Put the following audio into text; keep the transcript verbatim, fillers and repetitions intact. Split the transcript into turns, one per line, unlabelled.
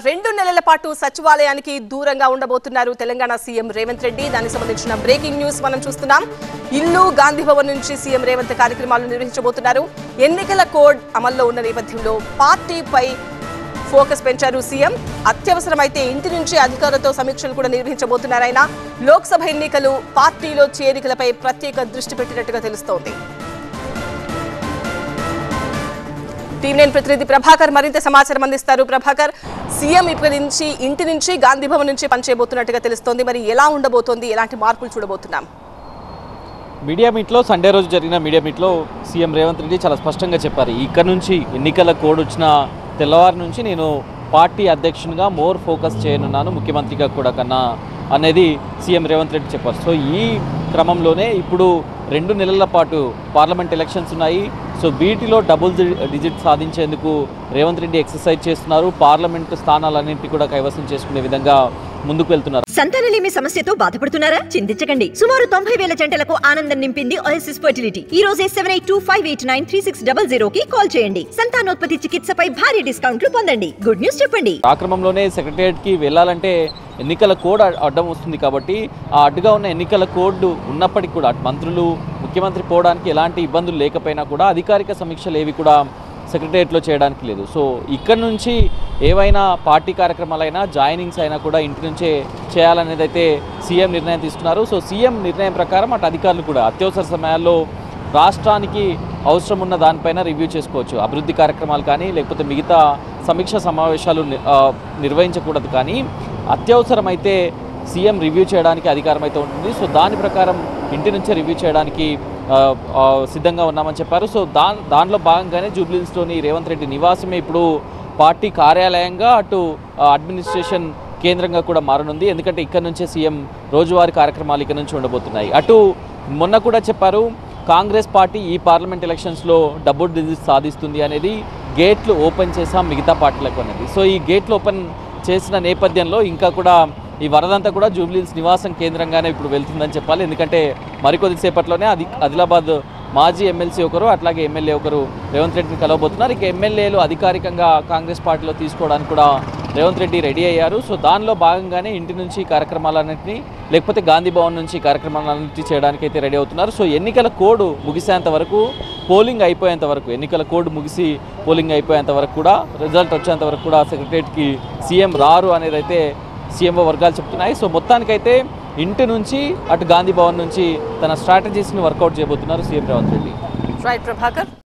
రెండు నెలల పాటు సచివాలయానికి దూరంగా ఉండబోతున్నారు తెలంగాణ సీఎం రేవంత్ రెడ్డి. దానికి సంబంధించిన బ్రేకింగ్ న్యూస్ మనం చూస్తున్నాం. ఇల్లు గాంధీ భవన్ నుంచి సీఎం రేవంత్ కార్యక్రమాలు నిర్వహించబోతున్నారు. ఎన్నికల కోడ్ అమల్లో ఉన్న నేపథ్యంలో పార్టీపై ఫోకస్ పెంచారు సీఎం. అత్యవసరమైతే ఇంటి నుంచి అధికారులతో సమీక్షలు కూడా నిర్వహించబోతున్నారు ఆయన. లోక్సభ ఎన్నికలు, పార్టీలో చేరికలపై ప్రత్యేక దృష్టి పెట్టినట్టుగా తెలుస్తోంది. టీవీ నైన్ ప్రతినిధి ప్రభాకర్ మరింత సమాచారం అందిస్తారు. ప్రభాకర్, సీఎం ఇప్పటి నుంచి ఇంటి నుంచి గాంధీ భవన్ నుంచి పనిచేయబోతున్నట్టుగా తెలుస్తోంది. మరి ఎలా ఉండబోతోంది, ఎలాంటి మార్పులు చూడబోతున్నాం?
మీడియా మీట్లో సండే రోజు జరిగిన మీడియా మీట్లో సీఎం రేవంత్ రెడ్డి చాలా స్పష్టంగా చెప్పారు, ఇక్కడ నుంచి ఎన్నికల కోడ్ వచ్చిన తెల్లవారి నుంచి నేను పార్టీ అధ్యక్షునిగా మోర్ ఫోకస్ చేయనున్నాను, ముఖ్యమంత్రిగా కూడా కన్నా అనేది సీఎం రేవంత్ రెడ్డి చెప్పారు. సో ఈ క్రమంలోనే ఇప్పుడు రెండు నెలల పాటు పార్లమెంట్ ఎలక్షన్స్ ఉన్నాయి. సో వీటిలో డబుల్ డిజిట్ సాధించేందుకు రేవంత్ రెడ్డి ఎక్సర్సైజ్ చేస్తున్నారు. పార్లమెంటు స్థానాలన్నింటినీ కూడా కైవసం చేసుకునే విధంగా ముందుకు వెళ్తున్నారు.
సంతానలేమి సమస్యతో బాధపడుతున్నారా? చింతించకండి. సుమారు తొంభై వేల జంటలకు ఆనందం నింపింది ఓఎస్ఎస్ ఫర్టిలిటీ. ఈ రోజే seven eight two five eight nine three six double zero కి కాల్ చేయండి. సంతానోత్పత్తి చికిత్సపై భారీ డిస్కౌంట్లు పొందండి. గుడ్ న్యూస్ చెప్పండి.
ఆ క్రమంలోనే సెక్రటేరియట్ కి వెళ్లాలంటే ఎన్నికల కోడ్ అడ్డం వస్తుంది కాబట్టి ఆ అడ్డుగా ఉన్న ఎన్నికల కోడ్ ఉన్నప్పటికీ కూడా మంత్రులు ముఖ్యమంత్రి పోవడానికి ఎలాంటి ఇబ్బందులు లేకపోయినా కూడా అధికారిక సమీక్షలు ఏవి కూడా సెక్రటేరియట్లో చేయడానికి లేదు. సో ఇక్కడ నుంచి ఏవైనా పార్టీ కార్యక్రమాలైనా జాయినింగ్స్ అయినా కూడా ఇంటి నుంచే చేయాలనేది అయితే సీఎం నిర్ణయం తీసుకున్నారు. సో సీఎం నిర్ణయం ప్రకారం అటు అధికారులు కూడా అత్యవసర సమయాల్లో రాష్ట్రానికి అవసరం ఉన్న దానిపైన రివ్యూ చేసుకోవచ్చు. అభివృద్ధి కార్యక్రమాలు కానీ లేకపోతే మిగతా సమీక్ష సమావేశాలు నిర్వహించకూడదు, కానీ అత్యవసరమైతే సీఎం రివ్యూ చేయడానికి అధికారం అయితే ఉంటుంది. సో దాని ప్రకారం ఇంటి నుంచే రివ్యూ చేయడానికి సిద్ధంగా ఉన్నామని చెప్పారు. సో దా దానిలో భాగంగానే జూబ్లీహిల్స్లోని రేవంత్ రెడ్డి నివాసమే ఇప్పుడు పార్టీ కార్యాలయంగా అటు అడ్మినిస్ట్రేషన్ కేంద్రంగా కూడా మారనుంది. ఎందుకంటే ఇక్కడ నుంచే సీఎం రోజువారీ కార్యక్రమాలు ఇక్కడ నుంచి ఉండబోతున్నాయి. అటు మొన్న కూడా చెప్పారు, కాంగ్రెస్ పార్టీ ఈ పార్లమెంట్ ఎలక్షన్స్లో డబుల్ డిజిట్ సాధిస్తుంది అనేది గేట్లు ఓపెన్ చేసాం మిగతా పార్టీలకు అనేది. సో ఈ గేట్లు ఓపెన్ చేసిన నేపథ్యంలో ఇంకా కూడా ఈ వరదంతా కూడా జూబ్లీహిల్స్ నివాసం కేంద్రంగానే ఇప్పుడు వెళ్తుందని చెప్పాలి. ఎందుకంటే మరికొద్దిసేపట్లోనే అది ఆదిలాబాద్ మాజీ ఎమ్మెల్సీ ఒకరు అట్లాగే ఎమ్మెల్యే ఒకరు రేవంత్ రెడ్డిని కలవబోతున్నారు. ఇక ఎమ్మెల్యేలు అధికారికంగా కాంగ్రెస్ పార్టీలో తీసుకోవడానికి కూడా రేవంత్ రెడ్డి రెడీ అయ్యారు. సో దానిలో భాగంగానే ఇంటి నుంచి కార్యక్రమాలన్నింటినీ లేకపోతే గాంధీ భవన్ నుంచి కార్యక్రమాలన్నింటినీ చేయడానికి అయితే రెడీ అవుతున్నారు. సో ఎన్నికల కోడ్ ముగిసేంత వరకు, పోలింగ్ అయిపోయేంత వరకు, ఎన్నికల కోడ్ ముగిసి పోలింగ్ అయిపోయేంత వరకు కూడా, రిజల్ట్ వచ్చేంత వరకు కూడా సెక్రటరియట్కి సీఎం రారు అనేది అయితే సీఎంఓ వర్గాలు చెప్తున్నాయి. సో మొత్తానికైతే ఇంటి నుంచి అటు గాంధీ భవన్ నుంచి తన స్ట్రాటజీస్ని వర్కౌట్ చేయబోతున్నారు సీఎం రేవంత్ రెడ్డి.
రైట్ ప్రభాకర్.